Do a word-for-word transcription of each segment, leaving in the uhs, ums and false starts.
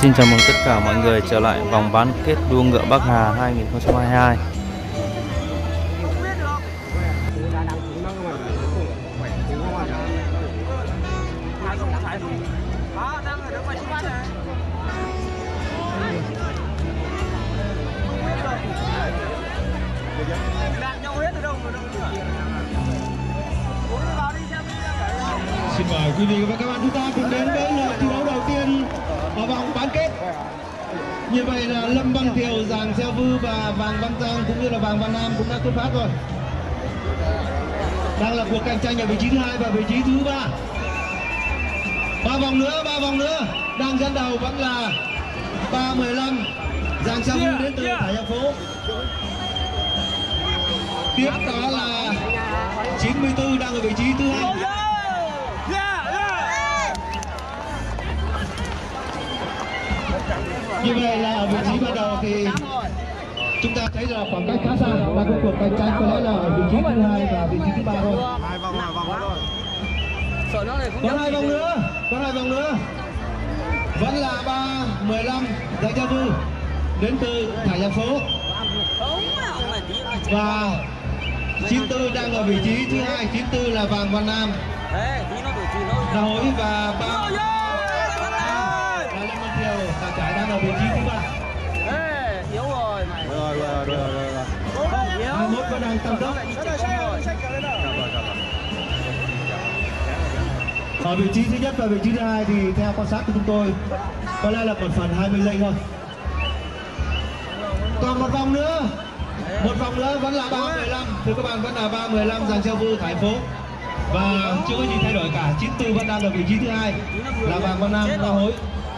Xin chào mừng tất cả mọi người trở lại vòng bán kết đua ngựa Bắc Hà hai nghìn không trăm hai mươi hai. Xin mời quý vị và các bạn chúng ta cùng đến với lượt thi đấu đầu tiên ở vòng bán kết. Như vậy là Lâm Văn Thiều, Giàng Xeo Vư và Vàng Văn Giang cũng như là Vàng Văn Nam cũng đã xuất phát rồi. Đang là cuộc cạnh tranh ở vị trí thứ hai và vị trí thứ ba. Ba vòng nữa, ba vòng nữa. Đang dẫn đầu vẫn là ba mười lăm Giàng Xeo Vư đến từ Thải Hà Phố. Tiếp đó là chín mươi tư đang ở vị trí thứ hai. Như vậy là ở vị trí ban đầu thì chúng ta thấy là khoảng cách khá xa. Và cuộc cuộc cạnh tranh có lẽ là ở vị trí thứ hai và vị trí thứ ba thôi. Hai vòng là vòng thôi. Còn hai vòng nữa, còn hai vòng nữa. Vẫn là ba mười lăm Giàng Xeo Vư đến từ Thải Hà Phố. Và chín mươi tư đang ở vị trí thứ hai, chín mươi tư là Vàng Văn Nam. Na Hối và ba là Lâm Văn Thiều, Tà Trải đang ở vị trí thứ ba. Yếu rồi mày. Rồi rồi rồi rồi rồi. hai mươi mốt vẫn đang tăng tốc. Ở vị trí thứ nhất và vị trí thứ hai thì theo quan sát của chúng tôi có lẽ là một phần hai mươi giây thôi. Còn một vòng nữa, một vòng nữa vẫn là ba mười lăm, thưa các bạn, vẫn là ba mười lăm Giàng Xeo Vư Thải Phố. Và chưa có gì thay đổi cả, chín mươi tư vẫn đang ở vị trí thứ hai là Vàng Văn Nam, Na Hối.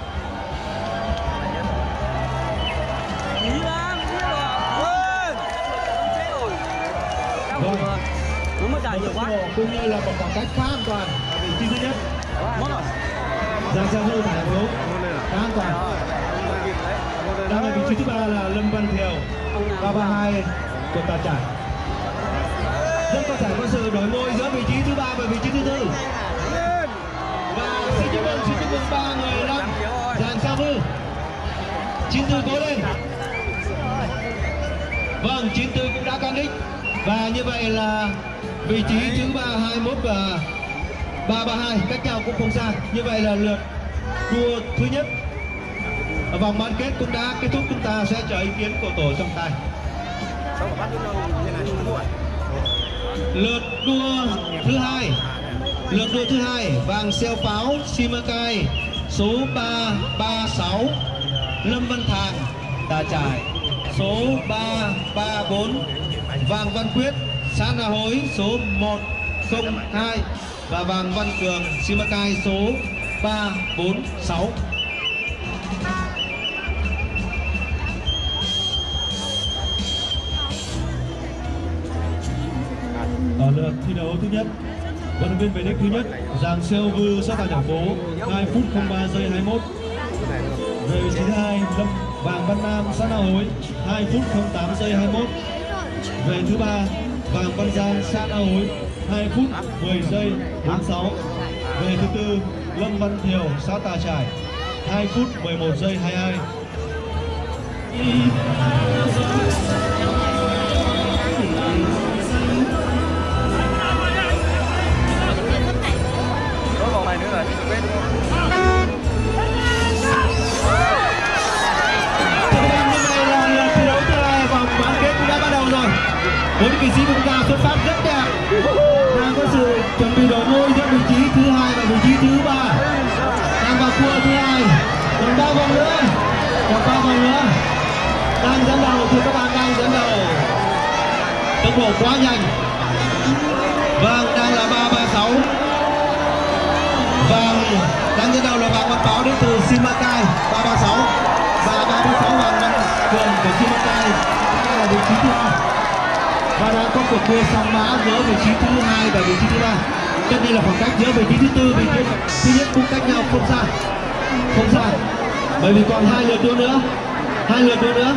Vâng. Cũng như là một khoảng cách khá an toàn ở vị trí thứ nhất. Giàng Xeo Vư Thải Phố khá an toàn. Đang ở vị trí thứ ba là Lâm Văn Thiều, ba ba hai của Tà Trải. Rất có thể có sự đổi ngôi giữa vị trí thứ ba và vị trí thứ tư. Và xin chúc mừng, xin chúc mừng ba người lăm Giàng Xeo Vư. chín tư cố lên. Vâng, chín tư cũng đã can đích. Và như vậy là vị trí thứ ba hai mươi mốt và ba ba hai cách nhau cũng không xa. Như vậy là lượt đua thứ nhất ở vòng bán kết cũng đã kết thúc. Chúng ta sẽ chờ ý kiến của tổ trọng tài. Lượt đua thứ hai, lượt đua thứ hai Vàng Xeo Pháo Simacai số ba ba sáu, Lâm Văn Thàng Tà Trải số ba ba bốn, Vàng Văn Quyết xã Na Hối số một không hai và Vàng Văn Cường Simacai số ba bốn sáu. Ở lượt thi đấu thứ nhất, vận động viên về đích thứ nhất Giàng Xeo Vư xã Thải Hà Phố hai phút không ba giây hai mươi mốt. Về vị trí thứ hai Lâm Vàng Văn Nam xã Na Hối hai phút không tám giây hai mươi mốt. Về thứ ba Vàng Văn Giang xã Na Hối hai phút mười giây bốn mươi sáu. Về thứ tư Lâm Văn Thiều xã Tà Trải hai phút mười một giây hai mươi hai. Bốn kỳ sĩ của chúng ta xuất phát rất đẹp, đang có sự chuẩn bị đổi ngôi giữa vị trí thứ hai và vị trí thứ ba, đang vào cua thứ hai. Còn ba vòng nữa, còn ba vòng nữa, đang dẫn đầu thì các bạn đang dẫn đầu, tốc độ quá nhanh. Vâng, đang là ba ba sáu. Vâng, đang dẫn đầu là Vàng Văn Báo đến từ Simacai ba ba sáu và ba ba sáu Vàng Văn Cường của Simacai đang là vị trí thứ hai. Và đang có cuộc đua song mã giữa vị trí thứ hai và vị trí thứ ba. Tất nhiên là khoảng cách giữa vị trí thứ tư, vị trí thứ nhất cũng cách nhau không xa, không xa. Bởi vì còn hai lượt đua nữa, hai lượt đua nữa.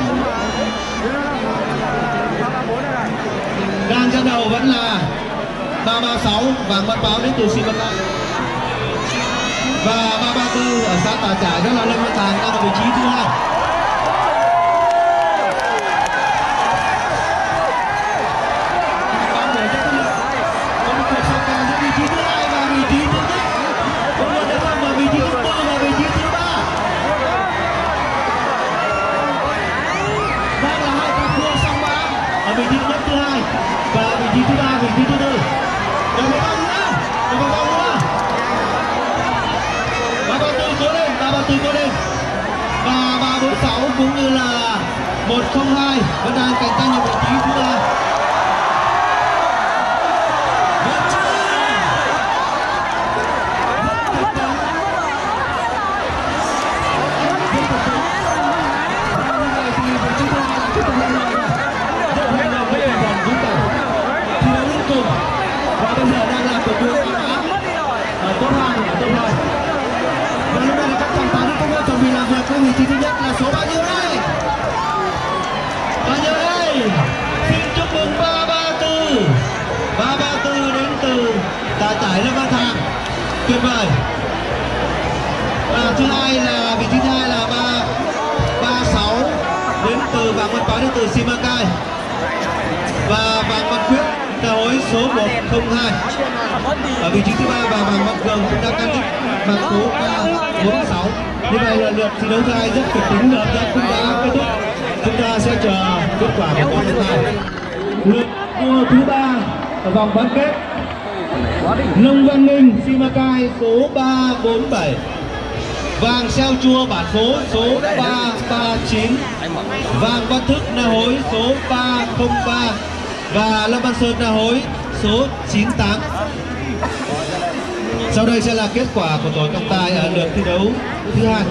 Đang dẫn đầu vẫn là ba ba sáu Vàng Văn Báo đến từ Simacai. Và ba ba tư ở xã Tà Trải đó là Lâm Văn Thàng đang ở vị trí thứ hai. Vị trí nhất thứ hai và vị trí thứ ba, vị trí thứ tư. Rồi một vòng nữa, rồi một vòng nữa. Ba ba tư cố lên, ba ba tư cố lên. Và ba bốn sáu cũng như là một không hai vẫn đang cạnh tranh ở vị trí thứ ba. Và bây giờ đang là cuộc đua ở top hai, ở top hai. Và lúc này là các chàng pháo cũng đã chuẩn bị làm việc với vị trí thứ nhất là số bao nhiêu đây? Bao nhiêu đây? Xin chúc mừng ba ba tư. ba ba tư đến từ Tà Trải Lâm Văn Thàng. Tuyệt vời. Và thứ hai là vị trí thứ hai là ba ba sáu đến từ Vàng Văn Báo đến từ Simacai. Và Vàng Văn Quyết là hối số một không hai. Ở vị trí thứ ba và Vàng Văn Cường cũng đang cán đích bằng số ba bốn sáu. Như vậy là lượt thi đấu thứ hai rất kịch tính, lượt đã cũng đã kết thúc. Chúng ta sẽ chờ kết quả của vòng thứ hai. Lượt đua thứ ba ở vòng bán kết. Nông Văn Ninh Simacai số ba bốn bảy. Vàng Xeo Chua Bản Phố số ba ba chín. Vàng Văn Thức Na Hối số ba không ba. Và Lâm Văn Sơn Na Hối số chín tám. Sau đây sẽ là kết quả của tổ trọng tài ở lượt thi đấu thứ hai.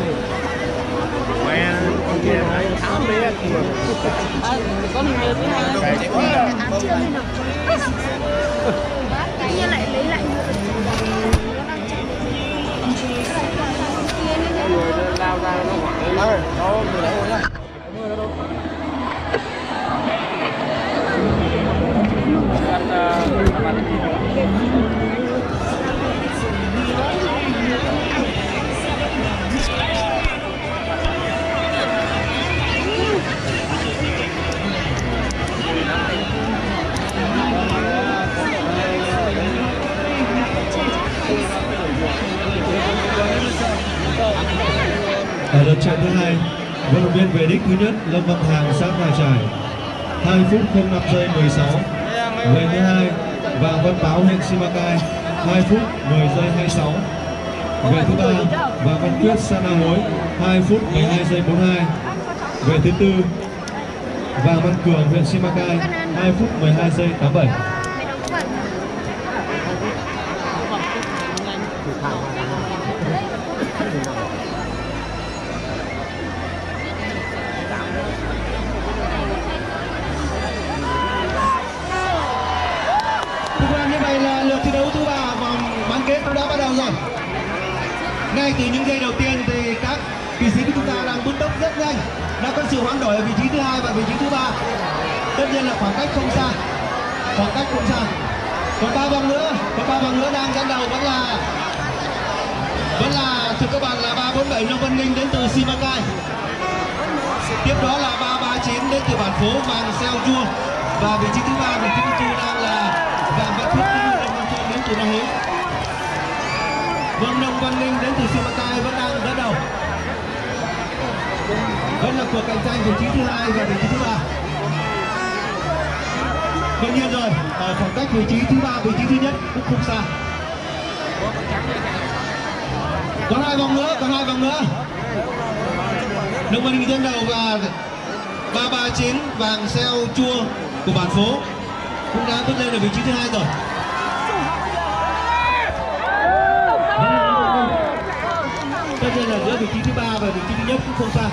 Ở lượt chạy thứ hai, vận động viên về đích thứ nhất Lâm Văn Thàng xã Tà Trải hai phút không năm giây mười sáu. Về thứ hai Vàng Văn Báo huyện Simacai hai phút mười giây hai mươi sáu. Về thứ ba Vàng Văn Quyết xã Na Hối hai phút mười hai giây bốn mươi hai. Về thứ tư Vàng Văn Cường huyện Simacai hai phút mười hai giây tám mươi bảy. Ngay từ những giây đầu tiên thì các kỳ sĩ của chúng ta đang bứt tốc rất nhanh, đã có sự hoán đổi ở vị trí thứ hai và vị trí thứ ba. Tất nhiên là khoảng cách không xa, khoảng cách không xa. Còn ba vòng nữa, còn ba vòng nữa đang dẫn đầu vẫn là vẫn là thưa các bạn là ba bốn bảy Nông Văn Ninh đến từ Simacai. Tiếp đó là ba ba chín đến từ Bản Phố Vàng Xeo Chua và vị trí thứ ba, vị trí thứ tư đang là Vàng Văn Quyết đến từ Na Hối. Vâng, Nông Văn Ninh đến từ Simacai vẫn đang dẫn đầu. Vẫn là cuộc cạnh tranh vị trí thứ hai và vị trí thứ ba. Đương nhiên rồi, ở khoảng cách vị trí thứ ba, vị trí thứ nhất cũng không xa. Còn hai vòng nữa, còn hai vòng nữa. Nông Văn Ninh dẫn đầu và ba ba chín Vàng Xeo Chua của Bản Phố cũng đã bước lên ở vị trí thứ hai rồi. Tất nhiên là giữa vị trí thứ ba và vị trí thứ nhất cũng không xa.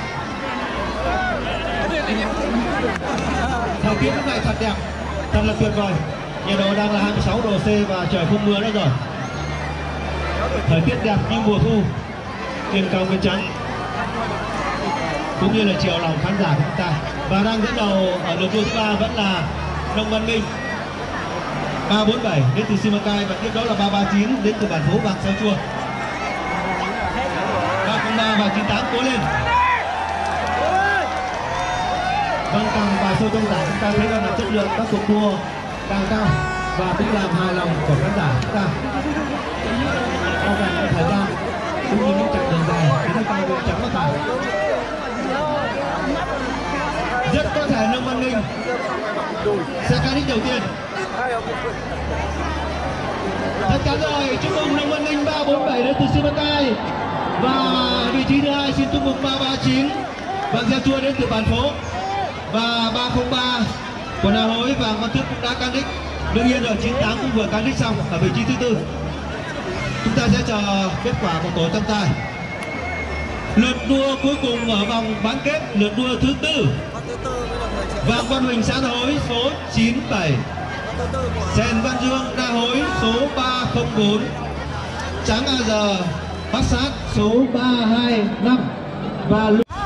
Thời tiết lúc này thật đẹp, thật là tuyệt vời. Nhiệt độ đang là hai mươi sáu độ C và trời không mưa nữa rồi. Thời tiết đẹp như mùa thu, thiên cao mây trắng, cũng như là chiều lòng khán giả của chúng ta. Và đang dẫn đầu ở lượt đua thứ ba vẫn là Nông Văn Minh ba bốn bảy đến từ Simacai và tiếp đó là ba ba chín đến từ Bản Phố Vàng Xeo Chua. không ba và chín tám cố lên. Vâng, càng vào sâu trong giải chúng ta thấy rằng là chất lượng các cuộc đua càng cao và cũng làm hài lòng của khán giả chúng ta. Sau vài thời gian cũng như những chặng đường dài thì chúng ta cũng chẳng có phải. Rất có thể Nông Văn Nghinh sẽ cán đích đầu tiên. Chắc chắn rồi, chúc mừng Nông Văn Nghinh ba bốn bảy đến từ Simacai. Và vị trí thứ hai xin chúc mừng ba ba chín Vàng Gieo Chua đến từ Bản Phố. Và ba không ba của Na Hối và Văn Thức cũng đã cán đích. Đương nhiên rồi, chín tám cũng vừa cán đích xong ở vị trí thứ tư. Chúng ta sẽ chờ kết quả của tổ trọng tài. Lượt đua cuối cùng ở vòng bán kết, lượt đua thứ tư. Vàng Văn Huỳnh xã Na Hối số chín bảy, Sèn Văn Dương Na Hối số ba không bốn, Trắng a giê Bát Sát số ba hai năm và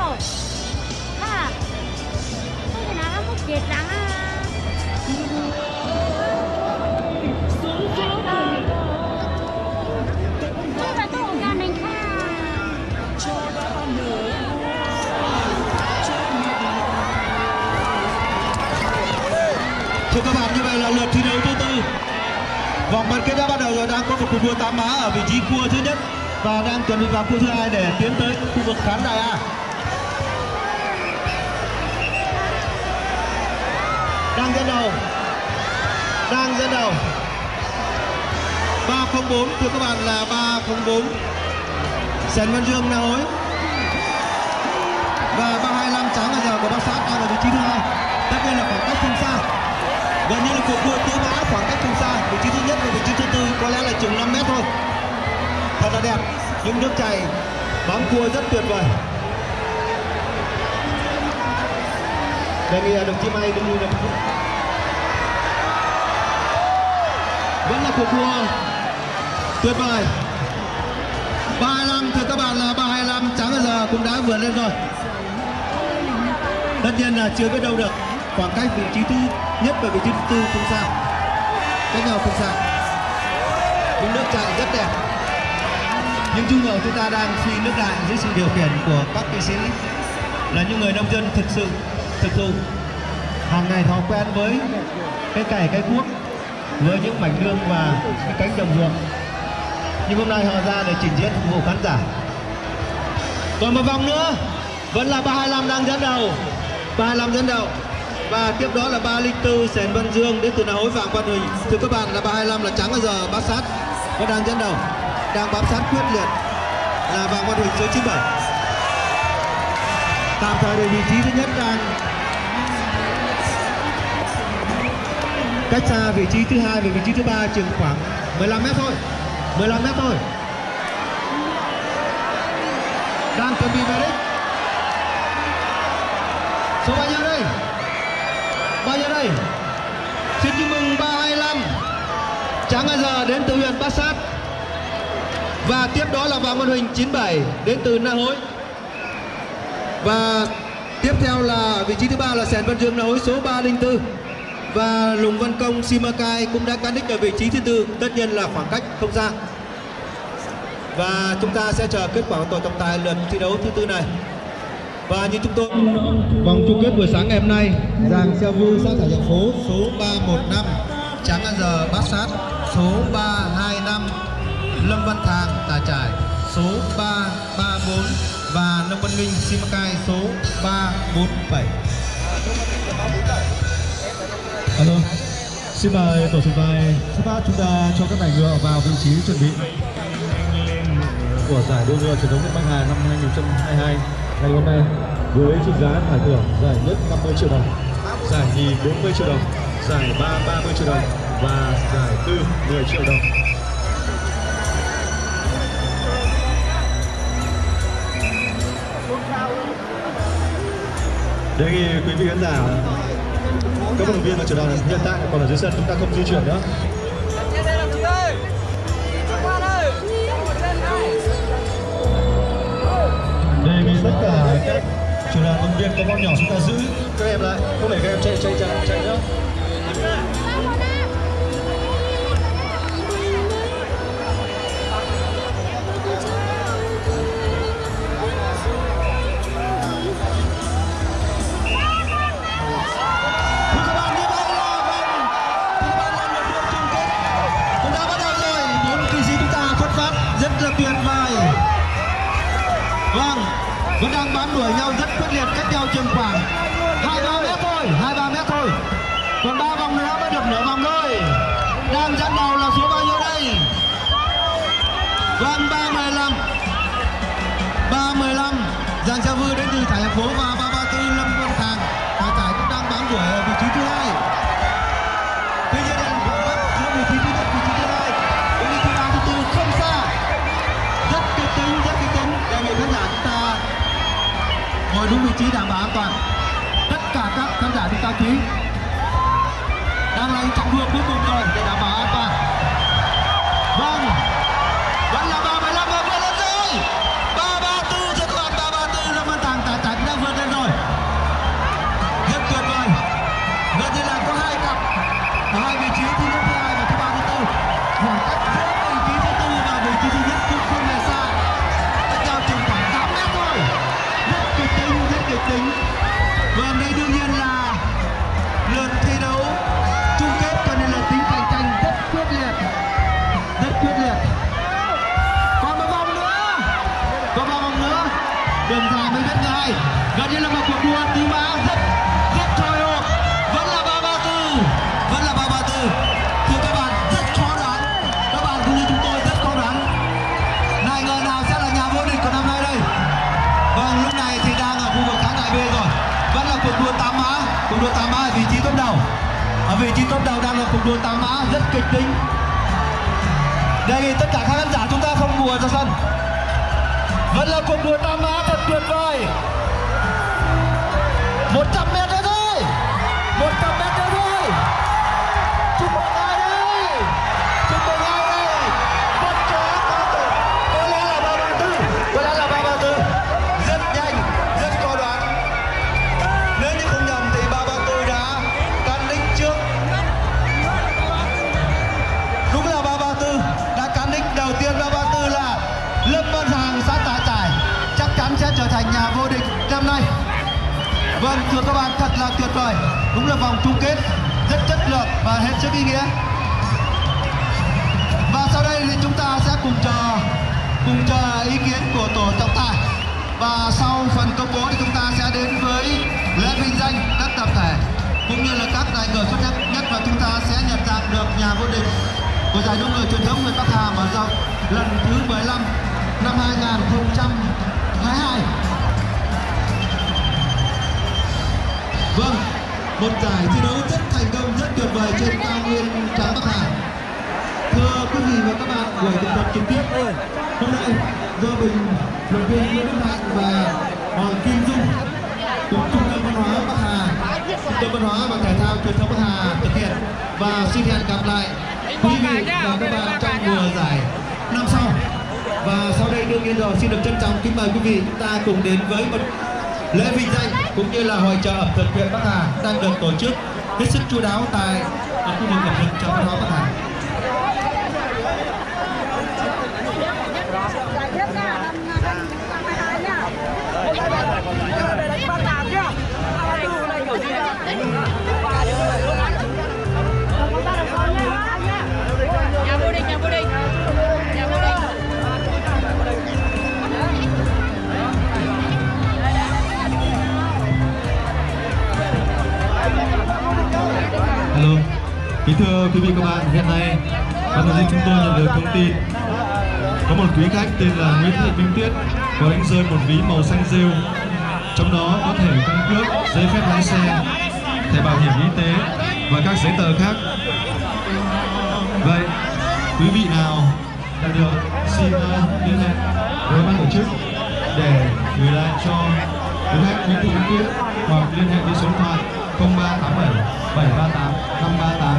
thưa các bạn, như vậy là lượt thi đấu thứ tư. Vòng bán kết đã bắt đầu rồi, đang có một cuộc đua tám má ở vị trí cua thứ nhất và đang chuẩn bị vào cua thứ hai để tiến tới khu vực khán đài A. Đang dẫn đầu, đang dẫn đầu. ba không bốn thưa các bạn là ba không bốn. Sèn Văn Dương Na Hối và ba hai năm Trắng a giê của Bát Sát đang ở vị trí thứ hai. Tất nhiên là khoảng cách không xa. Gần như là cuộc đua tứ mã khoảng cách không xa, vị trí thứ nhất và vị trí thứ tư có lẽ là chừng năm mét thôi. Thật là đẹp, những nước chảy bóng cua rất tuyệt vời. Đề nghị đồng chí May cũng như là vẫn là cuộc đua tuyệt vời. ba hai năm thưa các bạn là ba hai năm Trắng a giê cũng đã vượt lên rồi. Tất nhiên là chưa biết đâu được. Khoảng cách vị trí thứ nhất và vị trí thứ tư không xa, cách nhau không xa. Những nước chạy rất đẹp. Nhưng chung ở chúng ta đang phi nước đại dưới sự điều khiển của các kỵ sĩ là những người nông dân thực sự thực thụ, hàng ngày thói quen với cái cày cái cuốc, với những mảnh nương và cái cánh đồng ruộng. Nhưng hôm nay họ ra để trình diễn phục vụ khán giả. Còn một vòng nữa vẫn là ba hai năm đang dẫn đầu, ba hai năm dẫn đầu. Và tiếp đó là ba không bốn Sèn Văn Dương đến từ Na Hối Vàng Văn Huỳnh. Thưa các bạn là ba hai năm là Trắng a giê Bát Sát vẫn đang dẫn đầu, đang bám sát quyết liệt là Vàng Văn Huỳnh số chín bảy. Tạm thời để vị trí thứ nhất đang cách xa vị trí thứ hai và vị trí thứ ba chừng khoảng mười lăm mét thôi, mười lăm mét thôi. Đang chuẩn bị về đích. Số bao nhiêu đây? Bao nhiêu đây? Xin chúc mừng ba hai năm Trắng a giê đến từ huyện Bát Sát. Và tiếp đó là Vàng Văn Huỳnh chín bảy đến từ Na Hối. Và tiếp theo là vị trí thứ ba là Sèn Văn Dương Na Hối số ba không bốn. Và Lùng Văn Công Simacai cũng đã cán đích ở vị trí thứ tư. Tất nhiên là khoảng cách không xa. Và chúng ta sẽ chờ kết quả của tổ trọng tài lượt thi đấu thứ tư này. Và như chúng tôi vòng chung kết buổi sáng ngày hôm nay, Giàng Xeo Vu xã Thải Dọng Phố số ba một năm, Trắng a giê Bát Sát số ba hai năm, Lâm Văn Thàng Tà Trải số ba ba bốn và Nông Văn Nghinh Simacai số ba bốn bảy. Alo, xin mời tổ trọng tài xuất phát, chúng ta cho các tài ngựa vào vị trí chuẩn bị của giải đua ngựa truyền thống Bắc Hà năm hai nghìn không trăm hai mươi hai. Ngày hôm nay với trị giá giải thưởng giải nhất năm mươi triệu đồng, giải nhì bốn mươi triệu đồng, giải ba ba mươi triệu đồng và giải tư mười triệu đồng. Đề nghị quý vị khán giả, các vận động viên và chủ đoàn hiện tại còn ở dưới sân, chúng ta không di chuyển nữa. Đề nghị tất cả các chủ đoàn vận động viên có con nhỏ chúng ta giữ các em lại, không để các em chạy chạy chạy chạy nữa. vẫn đang bám đuổi nhau rất quyết liệt, cách nhau chừng khoảng hai ba mét thôi, hai ba mét thôi. Còn ba vòng nữa mới được nửa vòng thôi. Đang dẫn đầu là số bao nhiêu đây? Vâng, ba mười lăm. ba mười lăm. Giang Gia Vư đến từ Thải Thành Phố và ba ba tư Lâm Văn Khang. Thải Thải cũng đang bám đuổi ở vị trí thứ hai. Tuy nhiên đây là khoảng cách giữa vị trí thứ nhất, vị trí thứ hai, vị trí thứ ba, thứ tư không xa. Rất kịch tính, rất kịch tính. Đề nghị khán giả chúng ta ngồi đúng vị trí đảm bảo an toàn. Tất cả các khán giả chúng ta chú ý. Đang là trọng đua cuối cùng rồi để đảm bảo an toàn. Vâng, vẫn là ba mươi lăm và vượt lên rồi. ba ba tư cho các bạn, ba ba tư Lâm Văn Thắng. Thải Thải đang vượt lên rồi. Rất tuyệt vời. Gần như là có hai cặp ở hai vị trí thứ nhất, thứ hai và thứ ba, thứ tư. Khoảng cách giữa vị trí thứ tư và vị trí thứ nhất cũng không hề xa, cách nhau chừng khoảng tám mét thôi. Rất kịch tính, rất kịch tính. Và đây đương nhiên là lượt thi đấu chung kết, cho nên là tính cạnh tranh rất quyết liệt, rất quyết liệt. Còn một vòng nữa, còn một vòng nữa, đường dài mới biết ngay. Gần như là một cuộc đua tứ mã rất rất trôi hộp. Vẫn là ba ba tư, vẫn là ba ba tư. Thưa các bạn, rất khó đoán, các bạn cũng như chúng tôi rất khó đoán. Này, người nào sẽ là nhà vô địch của năm nay đây? Vâng, lúc này thì đang ở khu vực khán đài B rồi. Vẫn là cuộc đua tám mã, cuộc đua tám mã ở vị trí top đầu. Ở vị trí top đầu đang là cuộc đua tám mã rất kịch tính. Đề nghị tất cả các khán giả chúng ta không đùa ra sân. Vẫn là cuộc đua tám mã thật tuyệt vời. một trăm mét nữa thôi, một trăm mét nữa thôi. Chúc mừng ai đây? Chúc mừng ai đây? Một trái có thể, có lẽ là ba ba tư, có lẽ là ba ba tư. Rất nhanh, rất khó đoán. Nếu như không nhầm thì ba ba tư đã cán đích trước. Đúng là ba ba tư đã cán đích đầu tiên. Ba ba tư là Lâm Văn Hàng, xã Tả Trải, chắc chắn sẽ trở thành nhà vô địch năm nay. Vâng, thưa các bạn, thật là tuyệt vời. Đúng là vòng chung kết rất chất lượng và hết sức ý nghĩa. Và sau đây thì chúng ta sẽ cùng chờ cùng chờ ý kiến của tổ trọng tài. Và sau phần công bố thì chúng ta sẽ đến với lễ vinh danh các tập thể cũng như là các tài ngờ xuất sắc nhất, và chúng ta sẽ nhận dạng được nhà vô địch của giải đua ngựa truyền thống huyện Bắc Hà mở rộng lần thứ mười lăm năm hai nghìn không trăm hai mươi hai. Vâng, một giải thi đấu rất thành công, rất tuyệt vời trên cao nguyên trắng Bắc Hà. Thưa quý vị và các bạn, buổi tập hợp trực tiếp hôm nay do bình luận viên Nguyễn Đức Hạnh và Hoàng Kim Dung cùng Trung tâm Văn hóa Bắc Hà, Trung tâm Văn hóa và Thể thao truyền thống Bắc Hà thực hiện. Và xin hẹn gặp lại quý vị và các bạn trong mùa giải năm sau. Và sau đây đương nhiên rồi, xin được trân trọng kính mời quý vị chúng ta cùng đến với một lễ vinh danh cũng như là hội chợ ẩm thực huyện Bắc Hà đang được tổ chức hết sức chu đáo tại khu vực ẩm thực chợ văn hóa Bắc Hà. Nhà vô địch, nhà vô địch, nhà vô địch. Hello, kính thưa quý vị các bạn, hiện nay ban tổ chức chúng tôi nhận được thông tin có một quý khách tên là Nguyễn Thị Minh Tuyết có đánh rơi một ví màu xanh rêu, trong đó có thẻ căn cước, giấy phép lái xe, thẻ bảo hiểm y tế và các giấy tờ khác. Vậy quý vị nào đã được xin uh, liên hệ với ban tổ chức để gửi lại cho quý khách Nguyễn Thị Minh Tuyết hoặc liên hệ với số điện thoại không ba tám bảy bảy ba tám năm ba tám.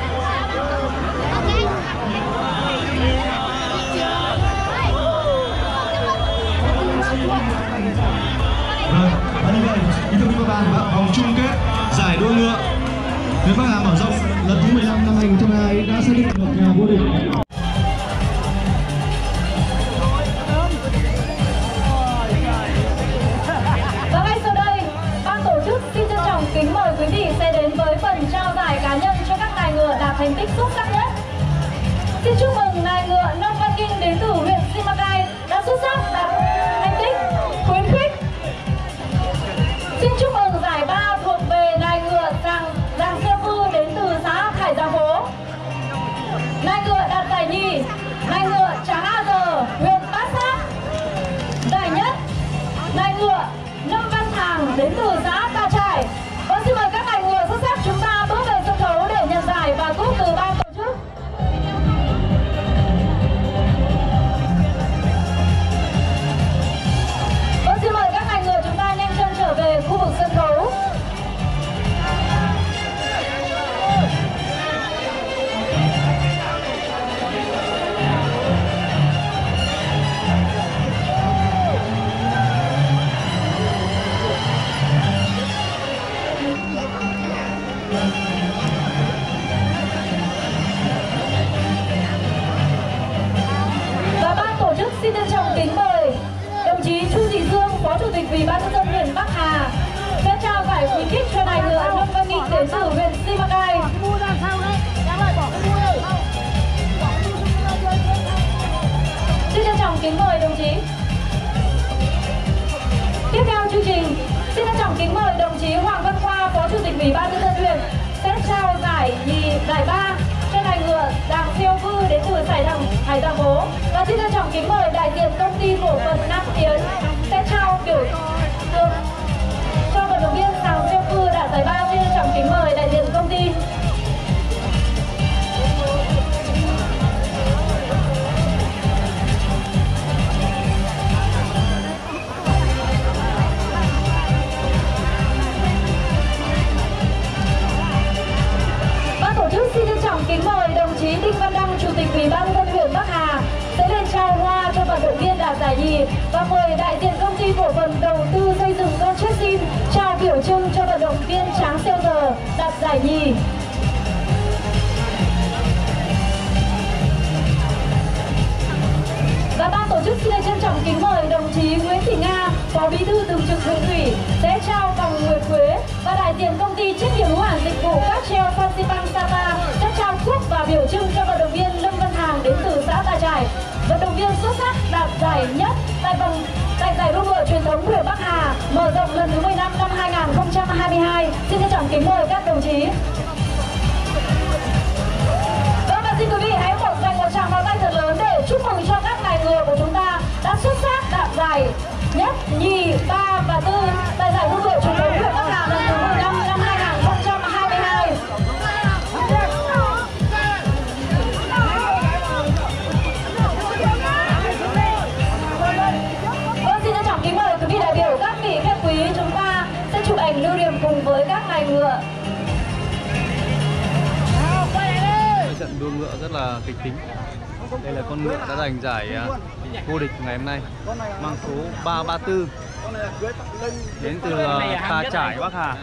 Rồi, và như vậy, kính thưa quý vị và các bạn, vòng chung kết giải đua ngựa huyện Bắc Hà mở rộng lần thứ mười lăm năm hai nghìn không trăm hai mươi hai đã xác định được nhà vô địch. Và ngay sau đây, ban tổ chức xin trân trọng kính mời quý vị sẽ đến với phần trao giải cá nhân cho các nài ngựa đạt thành tích xuất sắc nhất. Xin chúc mừng nài ngựa Nông Văn Kinh đến từ huyện Simacai đã xuất sắc đạt thành tích khuyến khích Ủy ban nhân dân huyện Bắc Hà sẽ trao giải khuyến khích cho nài ngựa Lâm Văn Nghị đến từ huyện Simacai. Xin trân trọng kính mời đồng chí. Tiếp theo chương trình, xin trân trọng kính mời đồng chí Hoàng Văn Khoa, Phó Chủ tịch Ủy ban nhân dân huyện sẽ trao giải nhì, giải ba cho nài ngựa Đàng Siêu Vư đến từ Hải Đăng, Hải Đăng Bố. Và xin trân trọng kính mời đại diện công ty cổ phần Nam Tiến sẽ trao biểu tượng cho vận động viên Đàng Siêu Vư đạt giải ba. Xin trân trọng kính mời đại diện công ty. Xin trân trọng kính mời đồng chí Đinh Văn Đăng, Chủ tịch Ủy ban nhân dân huyện Bắc Hà sẽ lên trao hoa cho vận động viên đạt giải nhì và mời đại diện công ty cổ phần đầu tư xây dựng Conchessin trao biểu trưng cho vận động viên Tráng Siêu Giờ đạt giải nhì. Và ban tổ chức xin trân trọng kính mời đồng chí Nguyễn Thị Nga, Phó Bí thư Thường trực huyện ủy sẽ trao vòng nguyệt quế và đại diện công ty trách nhiệm hữu hạn dịch vụ cáp treo Phan Sapa sẽ trao cúp và biểu trưng cho vận động viên Lâm Văn Hàng đến từ xã Tà Trải, vận động viên xuất sắc đạt giải nhất tại vòng tại giải đua ngựa truyền thống huyện Bắc Hà mở rộng lần thứ mười lăm năm hai nghìn không trăm hai mươi hai. Xin trân trọng kính mời các đồng chí. Vâng, và xin quý vị hãy một dành một tràng pháo tay thật lớn để chúc mừng cho các nài ngựa của chúng ta đã xuất sắc đạt giải nhất, nhì, ba và tư tại giải đua ngựa truyền thống huyện Bắc Hà lần thứ mười lăm năm hai nghìn không trăm hai mươi hai. Vâng, xin trân trọng kính mời quý vị đại biểu, các vị khách quý, chúng ta sẽ chụp ảnh lưu niệm cùng với các nài ngựa. Trận đua ngựa rất là kịch tính. Đây là con ngựa đã giành giải vô địch ngày hôm nay, mang số ba ba tư đến từ Tà Trải, Bắc Hà.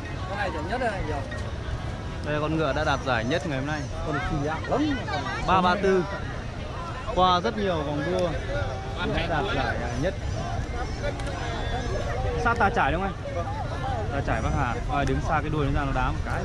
Đây là con ngựa đã đạt giải nhất ngày hôm nay, ba ba tư, qua rất nhiều vòng đua đã đạt giải nhất. Sát Tà Trải đúng không anh? Tà Trải Bắc Hà. Rồi đứng xa cái đuôi nó ra nó đá một cái.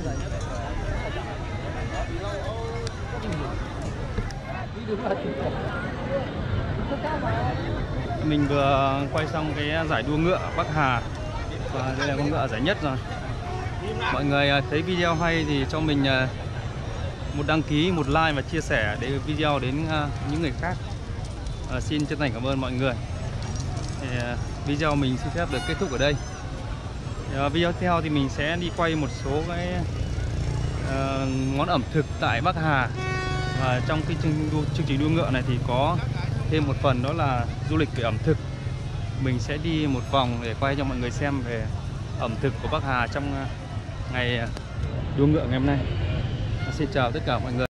Mình vừa quay xong cái giải đua ngựa Bắc Hà và đây là con ngựa giải nhất rồi. Mọi người thấy video hay thì cho mình một đăng ký, một like và chia sẻ để video đến những người khác. À, xin chân thành cảm ơn mọi người. Thì video mình xin phép được kết thúc ở đây. À, video tiếp theo thì mình sẽ đi quay một số cái uh, món ẩm thực tại Bắc Hà. Và trong cái chương, đua, chương trình đua ngựa này thì có thêm một phần đó là du lịch về ẩm thực. Mình sẽ đi một vòng để quay cho mọi người xem về ẩm thực của Bắc Hà trong ngày đua ngựa ngày hôm nay. Xin chào tất cả mọi người.